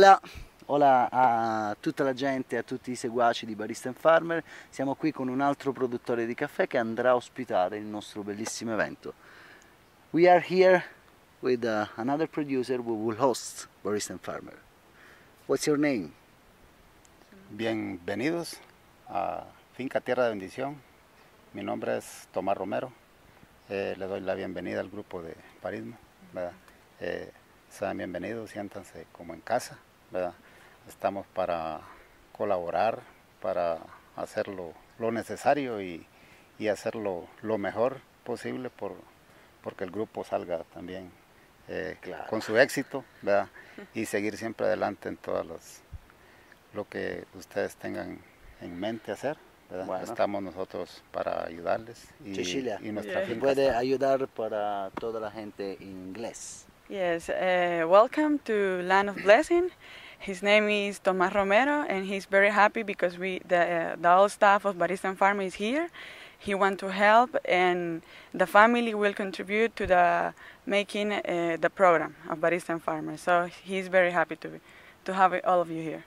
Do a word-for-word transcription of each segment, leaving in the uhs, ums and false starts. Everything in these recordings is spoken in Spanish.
Hola, hola a tutta la gente, a tutti i seguaci di Barista and Farmer. Siamo qui con un altro produttore di caffè che andrà a ospitare il nostro bellissimo evento. We are here with uh, another producer who will host Barista and Farmer. What's your name? Bienvenidos a Finca Tierra de Bendición. Mi nombre es Tomás Romero. Eh, le doy la bienvenida al grupo de Parismo, ¿verdad? Eh, sean bienvenidos, siéntanse como en casa, ¿verdad? Estamos para colaborar, para hacer lo, lo necesario y, y hacerlo lo mejor posible por, porque el grupo salga también eh, claro. con su éxito, ¿verdad? Y seguir siempre adelante en todas las lo que ustedes tengan en mente hacer. Bueno. Estamos nosotros para ayudarles y, Cecilia, y nuestra yeah. finca puede está. ayudar para toda la gente en inglés. Yes, uh, welcome to Land of Blessing. His name is Tomás Romero, and he's very happy because we the uh, the whole staff of Barista and Farmer is here. He wants to help, and the family will contribute to the making uh, the program of Barista and Farmer. So he's very happy to to have all of you here.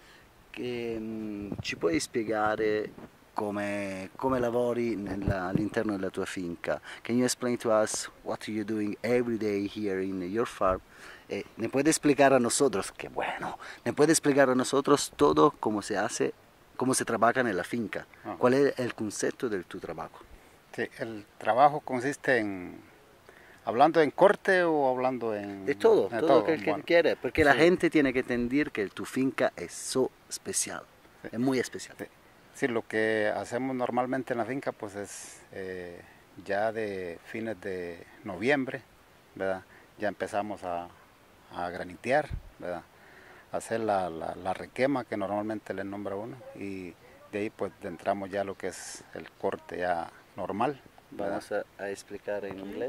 Che, um, ci puoi spiegare come, come lavori all'interno della tua finca? Can you explain to us what you're doing every day here in your farm? Eh, ¿Ne puede explicar a nosotros? ¡Qué bueno! ¿Ne puede explicar a nosotros todo cómo se hace, cómo se trabaja en la finca? Ah. ¿Cuál es el concepto de tu trabajo? Sí, el trabajo consiste en... ¿Hablando en corte o hablando en...? De todo, de todo, todo lo que él bueno. quiere, porque sí. La gente tiene que entender que tu finca es so especial, sí. Es muy especial. Sí. Sí, lo que hacemos normalmente en la finca pues es eh, ya de fines de noviembre, ¿verdad? Ya empezamos a, a granitear, ¿verdad? A hacer la, la, la requema que normalmente le nombra uno y de ahí pues entramos ya a lo que es el corte ya normal, ¿verdad? Vamos a, a explicar en inglés.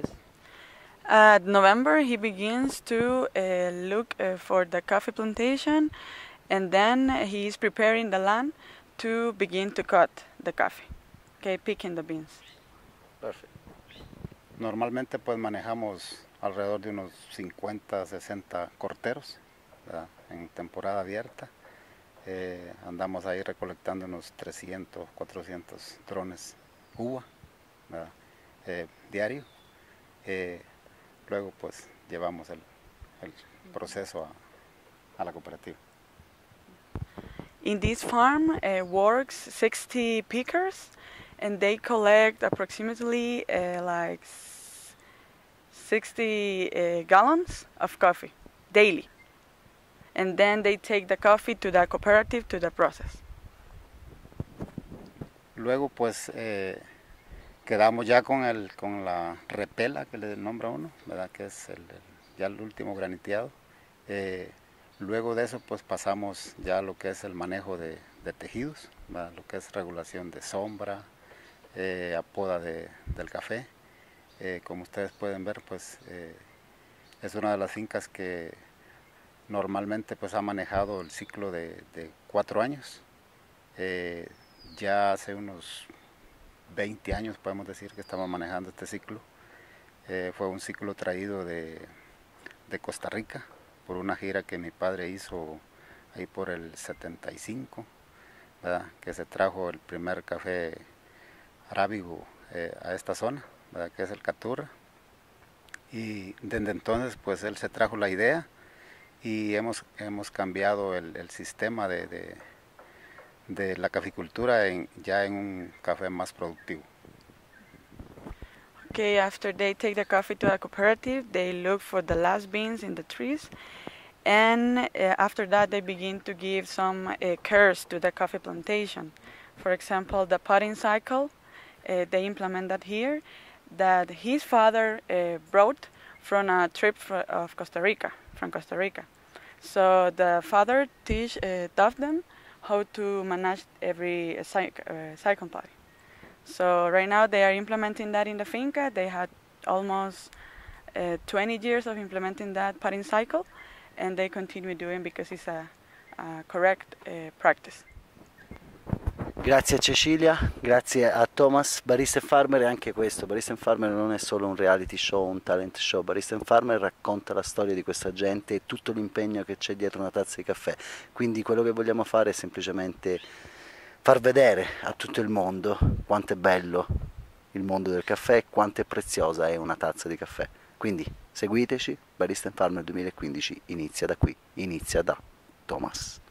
At November, he begins to uh, look uh, for the coffee plantation, and then he is preparing the land to begin to cut the coffee, okay, picking the beans. Perfect. Normalmente pues manejamos alrededor de unos cincuenta, sesenta corteros, ¿verdad? En temporada abierta. Eh, andamos ahí recolectando unos trescientos, cuatrocientos drones uva, ¿verdad? Eh, diario. Eh, Luego pues llevamos el, el proceso a, a la cooperativa. In this farm uh, works sixty pickers, and they collect approximately uh, like sixty uh, gallons of coffee daily. And then they take the coffee to the cooperative to the process. Luego pues eh, quedamos ya con, el, con la repela que le nombra uno, ¿verdad? Que es el, el, ya el último graniteado. Eh, luego de eso pues pasamos ya a lo que es el manejo de, de tejidos, ¿verdad? Lo que es regulación de sombra, eh, apoda de, del café. Eh, como ustedes pueden ver pues eh, es una de las fincas que normalmente pues ha manejado el ciclo de, de cuatro años. Eh, ya hace unos veinte años podemos decir que estamos manejando este ciclo. Eh, fue un ciclo traído de, de Costa Rica por una gira que mi padre hizo ahí por el setenta y cinco, ¿verdad? Que se trajo el primer café arábigo eh, a esta zona, ¿verdad? Que es el Caturra. Y desde entonces pues él se trajo la idea y hemos, hemos cambiado el, el sistema de, de de la caficultura en, ya en un café más productivo. Okay, after they take the coffee to a cooperative, they look for the last beans in the trees, and uh, after that they begin to give some uh, cares to the coffee plantation. For example, the potting cycle, uh, they implement that here, that his father uh, brought from a trip for, of Costa Rica, from Costa Rica. So the father teach, uh, taught them how to manage every uh, cycle party. So right now they are implementing that in the finca. They had almost uh, twenty years of implementing that potting cycle, and they continue doing because it's a, a correct uh, practice. Grazie a Cecilia, grazie a Thomas. Barista and Farmer è anche questo, Barista and Farmer non è solo un reality show, un talent show, Barista and Farmer racconta la storia di questa gente e tutto l'impegno che c'è dietro una tazza di caffè, quindi quello che vogliamo fare è semplicemente far vedere a tutto il mondo quanto è bello il mondo del caffè e quanto è preziosa è una tazza di caffè. Quindi seguiteci, Barista and Farmer duemilaquindici inizia da qui, inizia da Thomas.